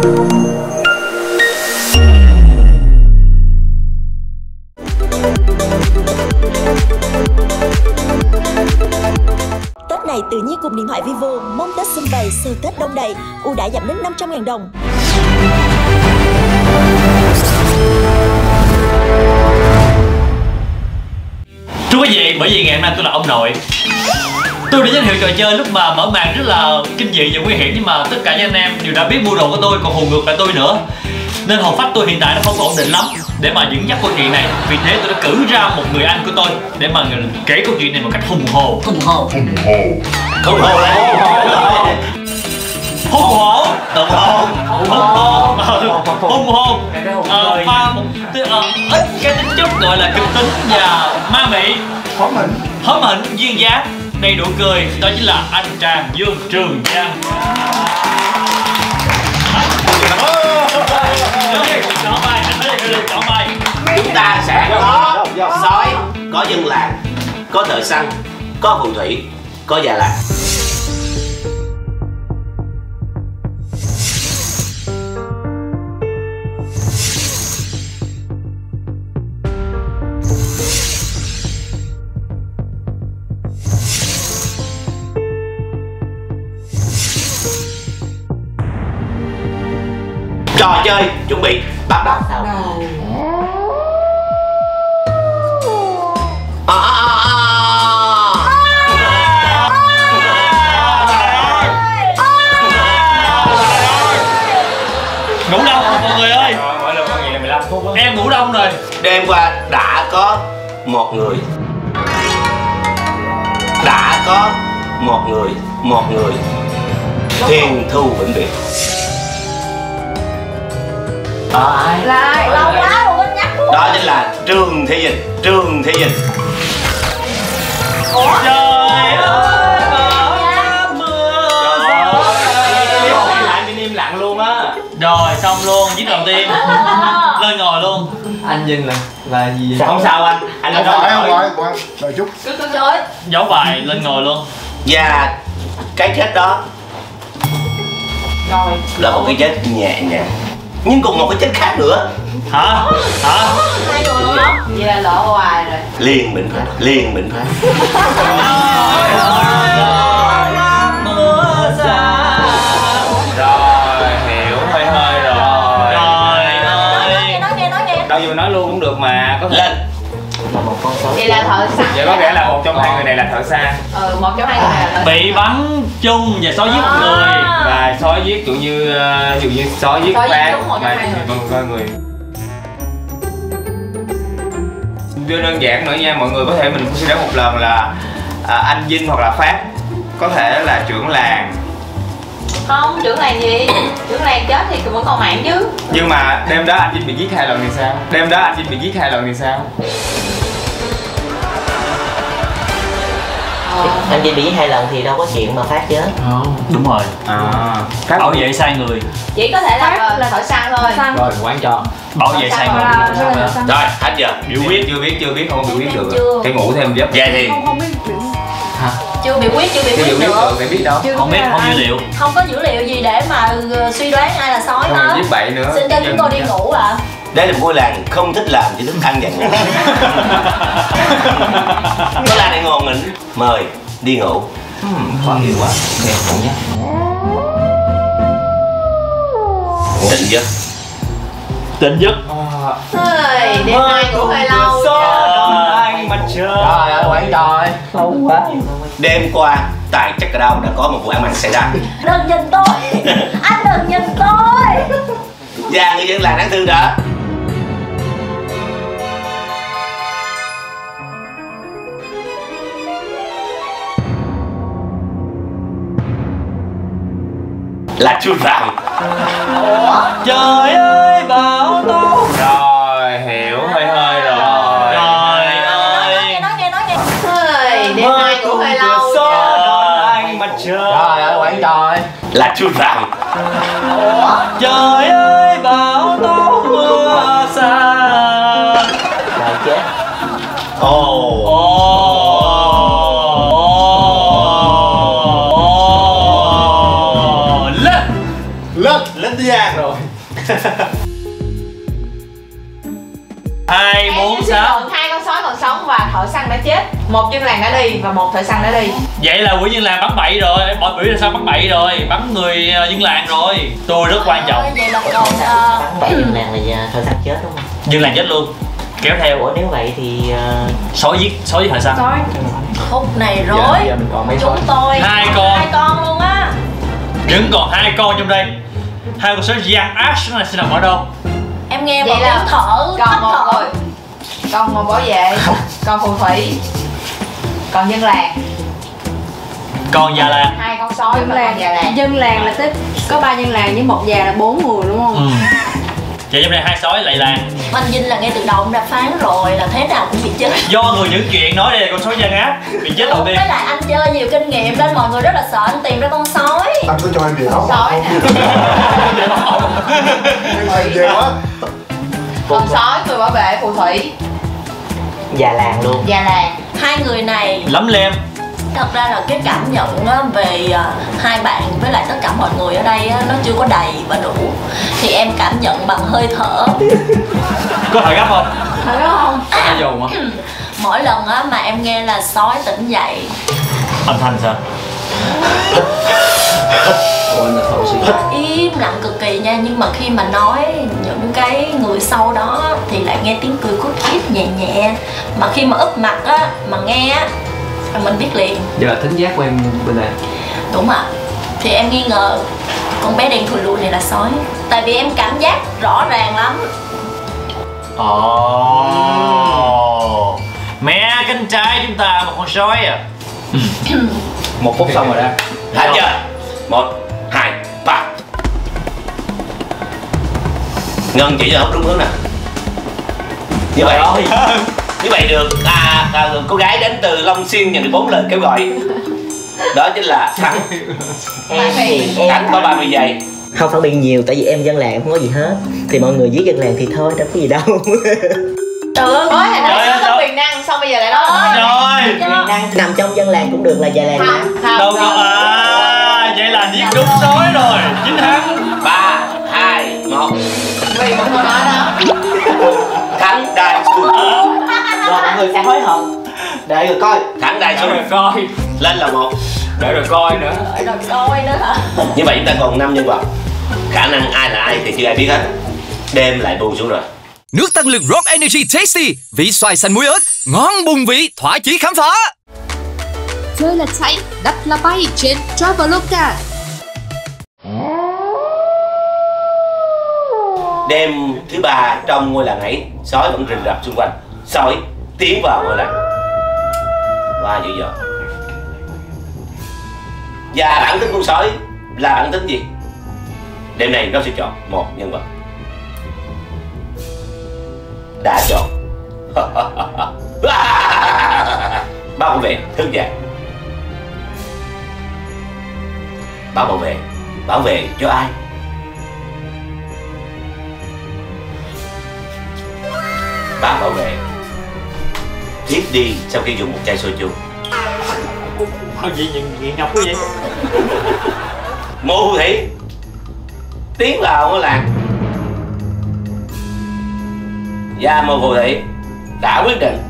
Tết này tự nhiên cùng điện thoại Vivo mong Tết xung vầy, sờ Tết đông đầy, ưu đãi giảm đến 500.000 đồng. Thưa quý vị, bởi vì ngày hôm nay tôi là ông nội, tôi đã giới thiệu trò chơi lúc mà mở màn rất là kinh dị và nguy hiểm, nhưng mà tất cả những anh em đều đã biết mưu đồ của tôi, còn hù ngược lại tôi nữa, nên hồn phách tôi hiện tại nó không ổn định lắm để mà dẫn dắt câu chuyện này. Vì thế tôi đã cử ra một người anh của tôi để mà kể câu chuyện này một cách hùng hồ. Hùng hổ là hùng hổ, tự hồn, hùng hồn, pha một ít cái tính chất gọi là kịch tính và ma mị, hóm hỉnh, duyên dáng, đầy nụ cười. Đó chính là anh Tràng Dương Trường Giang. Chúng ta sẽ có sói, có dân làng, có thợ săn, có phù thủy, có già làng. Trò chơi chuẩn bị bắt đầu. Ngủ đông rồi mọi người ơi. Mỗi lần con gì là 15 phút đó. Em ngủ đông rồi. Đêm qua đã có một người thiên thu vĩnh biệt. Ai? Lại lâu quá rồi con nhắc luôn. Đó chính là Trương Thị Dình. Ủa? Trời ơi, mưa lại bên im lặng luôn á. rồi xong luôn, viết đầu tiên lên ngồi luôn. Anh Vinh là gì? Không sao anh Không phải, đợi chút. Trời. Dấu bài lên ngồi luôn. Và cái chết đó Rồi. là một cái chết nhẹ nhàng, nhưng còn một cái chết khác nữa. Hả? Hai người luôn đó. Vậy là lỡ hoài rồi. Liên Bình Phát. Rồi, hiểu hơi rồi. Nói nghe. Đâu dù nói luôn cũng được mà. Có Lên. Vậy là thợ săn. Vậy có nghĩa là một trong hai người này là thợ săn. Một trong hai người này là thợ săn. Bị bắn chung và sói giết một người. Và sói giết dụ như sói giết Phát. Coi người. Đưa đơn giản nữa nha mọi người, có thể mình cũng suy đoán một lần là anh Vinh hoặc là Phát có thể là trưởng làng. Không, trưởng làng gì? Trưởng làng chết thì vẫn còn mạng chứ. Nhưng mà đêm đó anh Vinh bị giết 2 lần thì sao? Anh Vinh bị giết 2 lần thì đâu có chuyện mà Phát chết. Đúng rồi. Phát Bảo vệ sai người. Chỉ có thể là thợ săn thôi. Rồi quán cho. Bảo vệ sai người. Rồi hết giờ. Biểu quyết chưa biết không có biểu quyết được. Phải ngủ thêm giấc. Vậy thì Chưa biểu quyết được. Phải biết đâu. Không biết, không dữ liệu. Không có dữ liệu gì để mà suy đoán ai là sói hết. Viết bậy nữa. Xin cho chúng tôi đi ngủ ạ. đây là một ngôi làng không thích làm chỉ thích ăn và ngủ. Có làng này ngon nghĩnh, mời đi ngủ. Khó hiểu quá. Nghe ngủ nhé. Tỉnh giấc. Đêm nay ngủ hơi lâu. Trời ơi, quán trời. Lâu quá. Đêm qua tại Chắc Cà Đau đã có một vụ án mạng xảy ra. Đừng nhìn tôi. Anh đừng nhìn tôi. Và người dân làng đáng thương đó là Chu Phạm. Trời ơi, bão tố. Rồi, hiểu hơi rồi. Trời ơi. Nói nghe. Đêm nay ngủ hơi lâu. Trời ơi, quán trời. Là Chu Phạm. Trời ơi, bão tố mưa xa. Rồi chết. Lên. đến Thúy An rồi. 2, 4, 6. Hai con sói còn sống và thợ săn đã chết. Một dân làng đã đi và một thợ săn đã đi. Vậy là quỷ dân làng bắn bậy rồi. Bọn quỷ là sao bắn bậy rồi? Bắn người dân làng rồi. Tôi rất quan trọng. Vậy là còn Bắn bậy dân làng là thợ săn chết đúng không? Dân làng chết luôn. Kéo theo. Ủa nếu vậy thì Sói giết thợ săn. sói. Khúc này rối. Giờ mình còn mấy Chúng tôi 2 con. 2 con luôn á. Vẫn còn 2 con trong đây. 2 con sói Giang Ash này sẽ nằm ở đâu? Em nghe Vậy một là tiếng thở. còn tắt một thở. người, còn một bảo vệ, còn phù thủy, còn dân làng. Còn già làng. 2 con sói Dân và con già làng. dân làng là tức có 3 dân làng với 1 già là 4 người đúng không? Vậy trong đây 2 sói lại làng. Anh Vinh là ngay từ đầu ông đã phán rồi là thế nào cũng bị chết. Do người những chuyện nói đây là con sói Giang Ash bị chết đầu tiên. Với lại anh chơi nhiều kinh nghiệm nên mọi người rất là sợ anh tìm ra con sói. Anh có cho em về đó. Sói nè. Em về quá. Con sói, người bảo vệ, phù thủy, già làng luôn. già làng. 2 người này Lắm lem. thật ra là cái cảm nhận á, về hai bạn với lại tất cả mọi người ở đây á, nó chưa có đầy và đủ. Thì em cảm nhận bằng hơi thở. Có thở gấp không? Thấy không? Có thở dồn hả? Mỗi lần á, mà em nghe là sói tỉnh dậy, Âm thanh sao? im lặng cực kỳ nha, nhưng mà khi mà nói những cái người sau đó thì lại nghe tiếng cười cút kít nhẹ nhẹ. Mà khi mà úp mặt á, mà nghe á, là mình biết liền. Giờ là thính giác của em bên này. Đúng ạ. Thì em nghi ngờ con bé đen thùi lùi này là sói. Tại vì em cảm giác rõ ràng lắm. Mẹ cánh trai chúng ta một con sói à. 1 phút xong rồi đó. Hết chưa? 1, 2, 3. Ngân chỉ cho không đúng hướng nè. Như vậy như vậy được cô gái đến từ Long Xuyên nhận được 4 lời kêu gọi. Đó chính là Thắng. Em thì em Thắng có 30 giây. không phản biện nhiều tại vì em dân làng không có gì hết. Thì mọi người giết dân làng thì thôi, đâu có gì đâu. Trời ơi, Mới hồi Trời nãy ơi, nó có sao? quyền năng, xong bây giờ lại nói Rồi. Quyền năng nằm trong dân làng cũng được là già làng đó. Đâu có vậy là giết đúng sói rồi. Chính Thắng. 3, 2, 1. vì một câu nói đó. Thắng Đại Xuân. Rồi mọi người sẽ hối hận. Đợi rồi coi. Thắng Đại Đợi rồi Xuân. coi. Lên là 1. Đợi rồi coi nữa. rồi coi nữa hả? Như vậy chúng ta còn 5 nhân vật. Khả năng ai là ai thì chưa ai biết hết. Đêm lại buông xuống rồi. Nước tăng lực Rock Energy Tasty, vị xoài xanh muối ớt, ngon bùng vị, thỏa chí khám phá. Chơi là chạy, đắt là bay trên Traveloka. Đêm thứ 3 trong ngôi làng ấy, sói vẫn rình rập xung quanh. Sói tiến vào ngôi làng. Wow, dữ dội. Và bản tính con sói là bản tính gì? Đêm nay nó sẽ chọn một nhân vật. Đã chọn Báo bảo vệ thức dậy. Báo bảo vệ cho ai? Báo bảo vệ thiếp đi sau khi dùng một chai soju. Gì nghiện ngọc quá vậy? Mộ phù thủy tiến vào ngôi làng. Và mộ phù thủy đã quyết định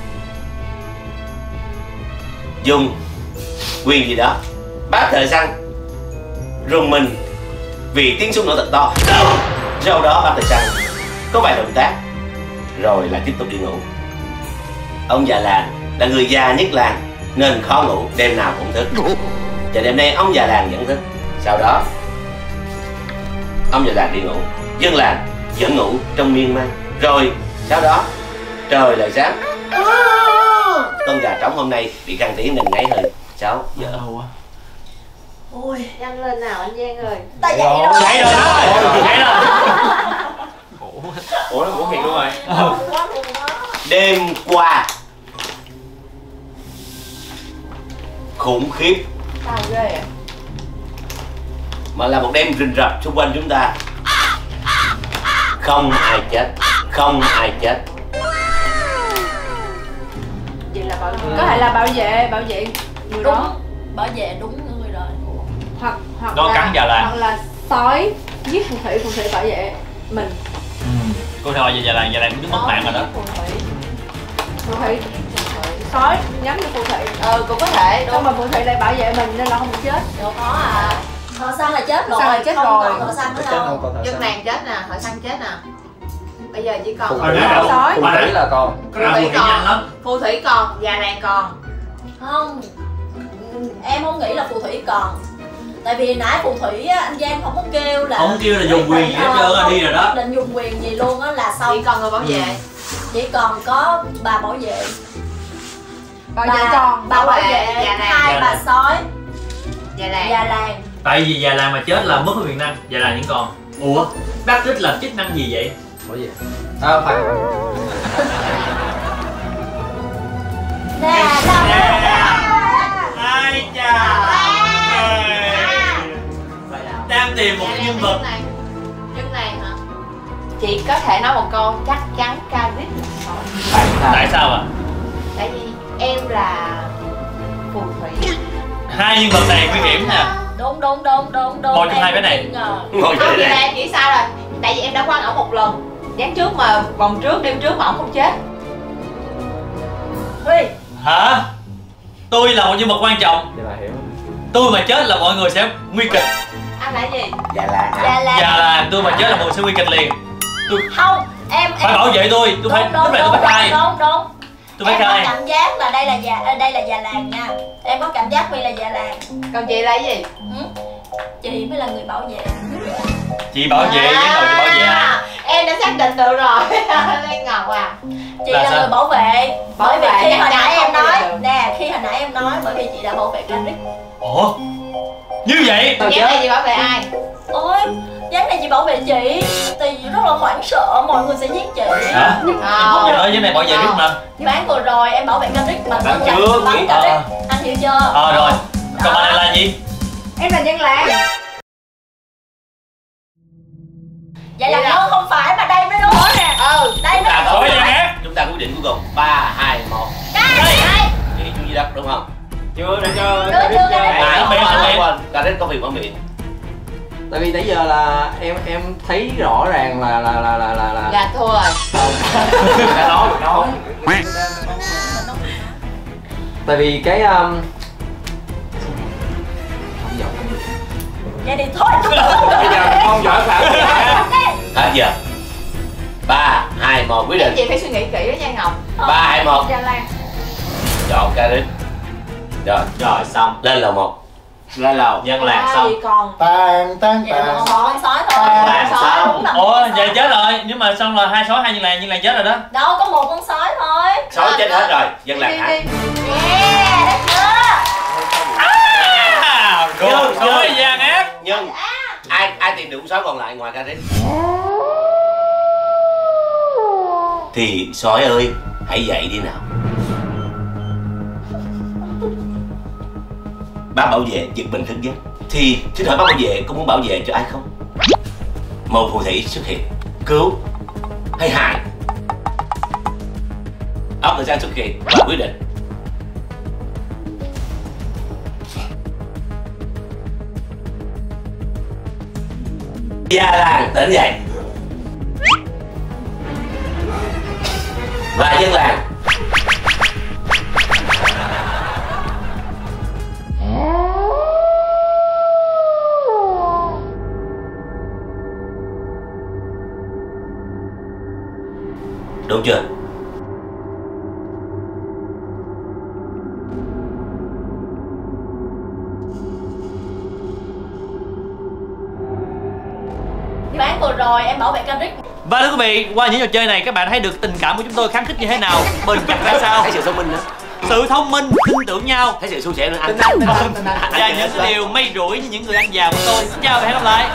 dùng quyền gì đó bắt thợ săn rùng mình vì tiếng súng nổ thật to. Sau đó bắt thợ săn có vài động tác rồi lại tiếp tục đi ngủ. Ông già làng là người già nhất làng nên khó ngủ, đêm nào cũng thức. Và đêm nay ông già làng vẫn thức. Sau đó ông già làng đi ngủ, dân làng vẫn ngủ trong miên man. Rồi sau đó trời lại sáng. Con gà trống hôm nay bị căng tỉ nên ngáy hơi 6 giờ. Ôi, Nhanh lên nào anh Giang ơi. ta dậy rồi. Dậy rồi đó. Dậy rồi. Ủa nó ngủ thiệt luôn rồi. Đêm qua khủng khiếp Sao ghê vậy? mà là một đêm rình rập xung quanh chúng ta. Không ai chết, không ai chết. Vậy là bảo Có thể là bảo vệ người Đúng, đó. bảo vệ đúng người rồi. Hoặc Nó là, cắn già làng. hoặc là sói Giết phù thủy bảo vệ mình. Cô hỏi về già làng cũng mất mạng rồi đó. Phù thủy sói nhắm vô phù thủy. Cũng có thể đúng. Mà phù thủy lại bảo vệ mình nên là không bị chết. Đâu có à. Họ săn là chết rồi. Chết không rồi. còn họ săn nữa đâu. Dân làng chết nè, họ săn chết nè. Bây giờ chỉ còn sói. Phù thủy là con. Phù thủy còn. Phù thủy còn, già làng còn. Không, em không nghĩ là phù thủy còn. Tại vì nãy phù thủy á, anh Giang không có kêu là Không kêu là dùng quyền gì hết trơn á, đi rồi đó. Định dùng quyền gì luôn á là xong. Chỉ còn người bảo vệ. Chỉ còn có bà bảo vệ. Bà bảo vệ hai bà sói. Già làng. Tại vì già làng mà chết là mất quyền năng, già làng vẫn còn. Ủa, bác Trích làm chức năng gì vậy? Có gì? Phải. Nè, ai chà. Đang tìm một nhân vật. Dân làng hả? Chị có thể nói một câu chắc chắn Caric là sói. Tại sao ạ? Tại vì em là phù thủy. Hai nhân vật này nguy hiểm nè. Đúng. Một trong hai cái này. Ngồi Không, chơi vậy là này. em nghĩ sao rồi? Tại vì em đã quăng ổng một lần. Gián trước mà vòng trước đêm trước mà ổng không chết. Huy. Hả? Tôi là một nhân vật quan trọng. Vậy là hiểu. Tôi mà chết là mọi người sẽ nguy kịch. Anh là gì? Già làng hả? Già làng. Tôi mà chết là mọi người sẽ nguy kịch liền. Không, em Phải bảo vệ tôi phải lúc này tôi phải khai. Đúng. Tôi phải em khai. có cảm giác là đây là già làng nha. Em có cảm giác Huy là già làng. Còn chị là cái gì? Chị mới là người bảo vệ. Chị bảo vệ, gián đầu chị bảo vệ ai? Em đã xác định được rồi. Lên Ngọc à. Chị là người bảo vệ. Bởi vì khi hồi nãy em nói bởi vì chị đã bảo vệ Caric. Ủa? Như vậy? Gián này chị bảo vệ ai? Ôi, gián này chị bảo vệ chị. Tại vì rất là hoảng sợ mọi người sẽ giết chị. Hả? Em không nhớ gián này bảo vệ biết mà. Ván vừa rồi em bảo vệ Caric mà Ván vẫn trước bắn Caric. Anh hiểu chưa? Rồi. Còn bạn này là gì? Em là dân làng. Vậy là không phải mà đây mới đúng nè. Đây mới đúng. Chúng ta quyết định cuối cùng 3, 2, 1. Chị Chu Duy Đất đúng không? Chưa để cho. Caric có việc mở miệng. Tại vì nãy giờ là em thấy rõ ràng Là thua rồi. Đã nói được đâu. Tại vì cái Vậy thì thôi. bây giờ con giỏi phải. Hết giờ. 3, 2, 1 quyết định. Chị phải suy nghĩ kỹ đó nha Ngọc. 3, 2, 1. Già làng. Chọn Caric. Rồi xong. Lên lầu 1. Lên lầu. Dân làng xong. Còn Tàn. sói thôi. Làng xong. Ủa, vậy chết rồi. Nhưng mà xong là hai sói hai nhân làng chết rồi đó. Đâu có một con sói thôi. Sói chết hết rồi. Dân làng hả? Yeah, đấy chưa? Sói gian ác. Nhưng ai tìm được con sói còn lại ngoài Caric? Thì sói ơi, hãy dậy đi nào. Bác bảo vệ giật mình thức giấc. Thì xin hỏi bác bảo vệ có muốn bảo vệ cho ai không? Một phù thủy xuất hiện, cứu hay hại? Ốc thời gian xuất hiện và quyết định. Già làng tỉnh dậy. Và dân làng đúng chưa? Ván vừa rồi em bảo vệ Caric. Và thưa quý vị, qua những trò chơi này các bạn thấy được tình cảm của chúng tôi khăng khít như thế nào, bền chặt ra sao. Thấy sự thông minh nữa. Sự thông minh, tin tưởng nhau. Thấy sự suôn sẻ nữa anh. Và những cái điều may rủi như những người anh già của tôi. Xin chào và hẹn gặp lại.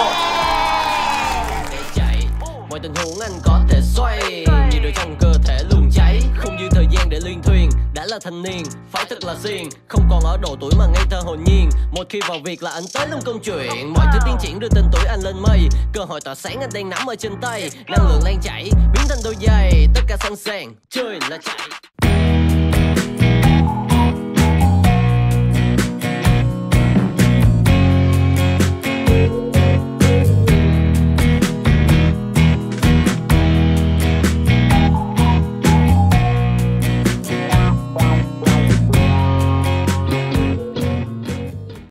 Mọi tình huống anh có thể xoay, nhiệt độ trong cơ thể luôn cháy, không dư thời gian để luyện thuyền. Đã là thanh niên, phải thật là xiên, không còn ở độ tuổi mà ngây thơ hồn nhiên. Một khi vào việc là anh tới luôn công chuyện, mọi thứ tiến triển đưa tên tuổi anh lên mây. Cơ hội tỏa sáng anh đang nắm ở trên tay, năng lượng lan chảy biến thành đôi giày, tất cả sẵn sàng chơi là chạy.